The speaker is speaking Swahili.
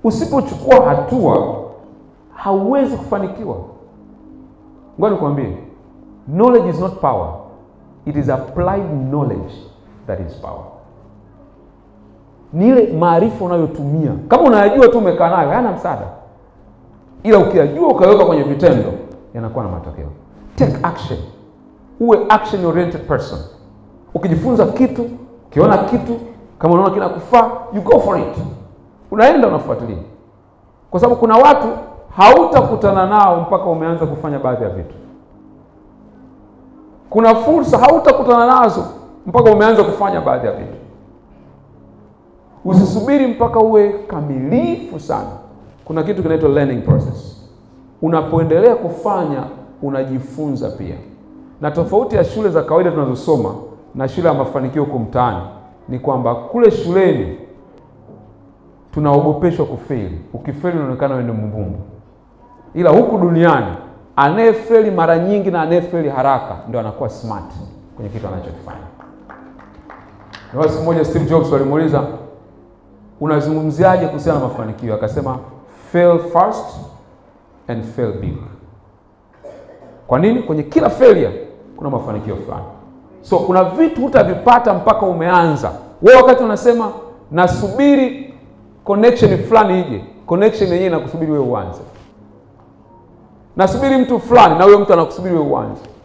Usipochukua hatua hauwezi kufanikiwa. Ngoja nikwambie, knowledge is not power. It is applied knowledge that is power. Ni ile maarifa unayotumia. Kama unayajua tu umekaa nayo, hayana msaada. Ila ukiyajua ukaweka kwenye vitendo, yanakuwa na matokeo. Take action. Uwe action oriented person. Ukijifunza kitu, ukiona kitu, kama unaona kinakufaa, you go for it. Unaenda unafuatilia. Kwa sababu kuna watu hautakutana nao mpaka umeanza kufanya baadhi ya vitu. Kuna fursa hautakutana nazo mpaka umeanza kufanya baadhi ya vitu. Usisubiri mpaka uwe kamilifu sana. Kuna kitu kinaitwa learning process. Unapoendelea kufanya, unajifunza pia. Na tofauti ya shule za kawaida tunazosoma na shule ya mafanikio huko mtaani ni kwamba kule shuleni tunaogopeshwa kufeli. Ukifeli unaonekana wewe ni mbumbu. Ila huku duniani anayefeli mara nyingi na anayefeli haraka ndio anakuwa smart kwenye kitu anachokifanya. Na siku moja Steve Jobs walimuuliza, unazungumziaje kuhusiana na mafanikio? Akasema fail fast and fail big. Kwa nini? Kwenye kila failure kuna mafanikio fulani. So kuna vitu hutavipata mpaka umeanza. Wewe wakati unasema nasubiri connection fulani ije, connection yenyewe inakusubiri wewe uanze. Nasubiri mtu fulani na huyo mtu anakusubiri wewe uanze.